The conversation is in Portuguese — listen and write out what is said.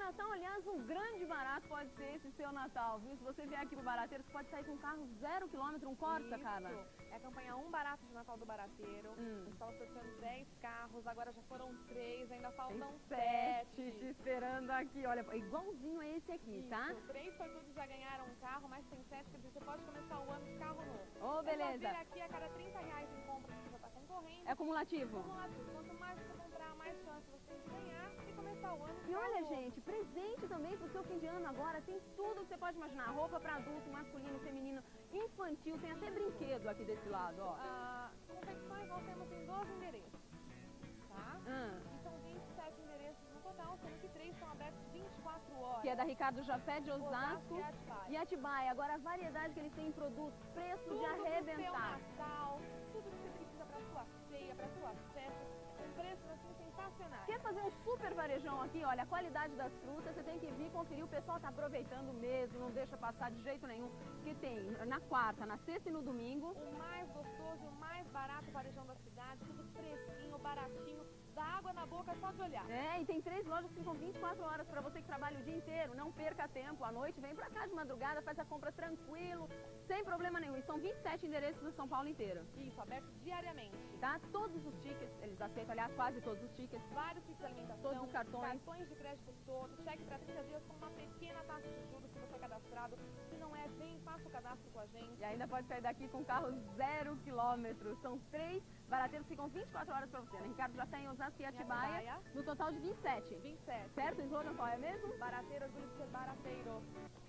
Natal, aliás, um grande barato pode ser esse seu Natal, viu? Se você vier aqui pro Barateiro, você pode sair com um carro 0 km, um Corsa, cara. É a campanha Um Barato de Natal do Barateiro. A gente estava sorteando 10 carros, agora já foram 3, ainda faltam 7. Te esperando aqui, olha, igualzinho a esse aqui, tá? 3 sortudos já ganharam um carro, mas tem 7, quer dizer, você pode começar o ano de carro novo. Ô, beleza. É só vir aqui a cada R$30 em compra que você já está concorrendo. É acumulativo? Acumulativo. Quanto mais você comprar, mais chance você tem de ganhar e começar o ano de E carro olha, novo. gente, presente também pro seu fim de ano agora, tem tudo que você pode imaginar. Roupa para adulto, masculino, feminino, infantil, tem até brinquedo aqui desse lado, ó. Confecções nós temos em 12 endereços, tá? E são 27 endereços no total, sendo que 3 estão abertos 24 horas. Que é da Ricardo Jafé de Osasco e Atibaia. Agora a variedade que eles têm em produtos, preço tudo de arrebentar. Tudo pro seu Natal, tudo que você precisa pra sua ceia, pra sua festa, com preços assim sensacionais. Quer fazer um super varejão aqui? Olha, a qualidade das frutas, você tem que vir conferir, o pessoal tá aproveitando mesmo, não deixa passar de jeito nenhum, que tem na quarta, na sexta e no domingo. O mais gostoso e o mais barato varejão da cidade, tudo fresquinho, baratinho, dá água na boca só de olhar. É, e tem 3 lojas que ficam 24 horas para você que trabalha o dia inteiro, não perca tempo, à noite vem pra cá de madrugada, faz a compra tranquilo, sem problema nenhum. E são 27 endereços no São Paulo inteiro. Isso, aberto diariamente. Tá? Todos os tickets, eles aceitam, aliás, quase todos os tickets. Vários tipos de alimentação, todos os cartões de crédito todos, cheque para 30 dias com uma pequena taxa de juros se você é cadastrado. Se não é, vem, faça o cadastro com a gente. E ainda pode sair daqui com carro 0 km. São 3 barateiros, ficam 24 horas para você. Né? Ricardo já tem Osasco e Atibaia, no total de 27. 27. Certo? O slogan qual é mesmo? Barateiro, orgulho de ser barateiro.